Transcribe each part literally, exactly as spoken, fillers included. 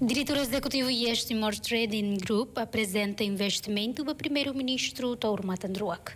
Diretor executivo e Timor Tranding Group apresenta Investimentu para primeiro-ministro Tauro Matandroak.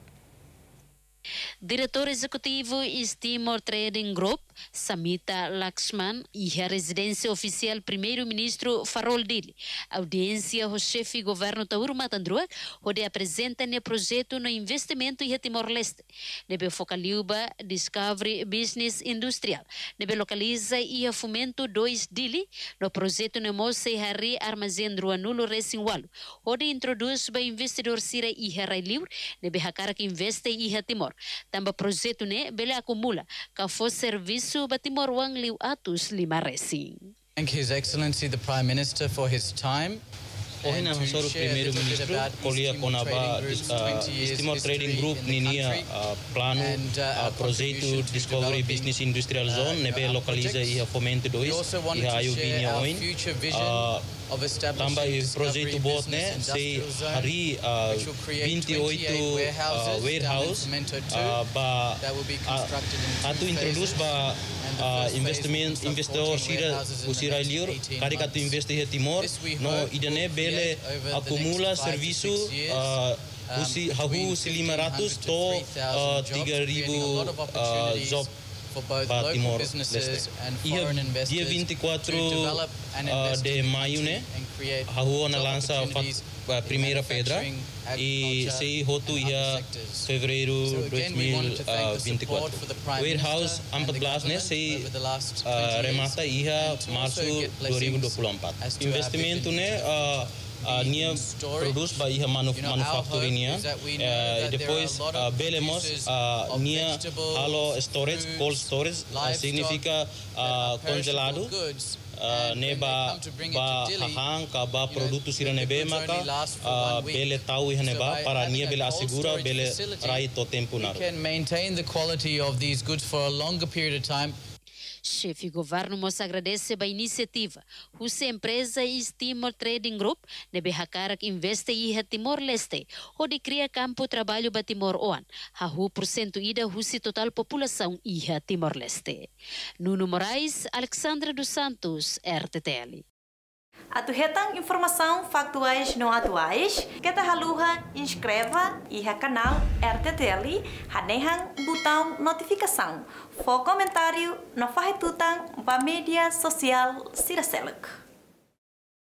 Diretor executivo e Timor Tranding Group, Samita Lakshman, e a residência oficial primeiro-ministro Farol Dili. Audiência o chefe governo Tauro Matandroak, onde apresenta o projeto no investimento e Timor-Leste. Nebe focaliuba Discovery Business Industrial. Nebe localiza e fomento dois Dili, no projeto no Mose Hari Armazém Druanulo Resinwalo, onde introduz o investidor Sira e Rai Livre, nebe hakara que investe e Timor. Também projeto ne bele acumula ka fo serviço ba Timor wang liu atus lima racing. Thank His Excellency the Prime Minister for his time. Hoje na Hansoro primeiro-ministro kolia konaba Timor Trading Group ninia plano projeto Discovery Business Industrial Zone nebe localiza e fomento dois e a ayubinia oin também projeto bot ne se hari vinte e oito warehouse ba atu introduz ba investimento investor sira usira liur kari katu investe he Timor no idane bele acumula serviço usi hahu lima ratus to tiga ribu job para Timor Leste. Dia vinte e quatro de maio né hahu na lança a primeira pedra e sei hotu ia fevereiro dois mil e vinte e quatro. Warehouse empat belas né sei remata ia março dois mil e vinte e quatro. Investimento né Uh, nia produz ba iha manuf manufacturing nia uh, depois uh, belemos uh, nia halo storage cold storage uh, significa uh, congelado uh, neba ba hang ka ba produto sira nebe maka uh, bele tau iha neba para nia bele assegura bele rai to tempo naro. We can maintain the quality of these goods for a longer period of time. Chefe governo mos agradece a iniciativa. Use empresa e Timor Trading Group nebe hakara que investe e Timor-Leste, onde cria campo de trabalho para Timor-Oan. Hahu por cento ida husi total população e Timor-Leste. Nuno Moraes, Alexandre dos Santos, R T T L. Atuhetang informação factuais não atuais, kita haluha inscreva e canal R T T L, hanehang botão notificação. For comentário, não faz tutang ba mídia social Siraselek.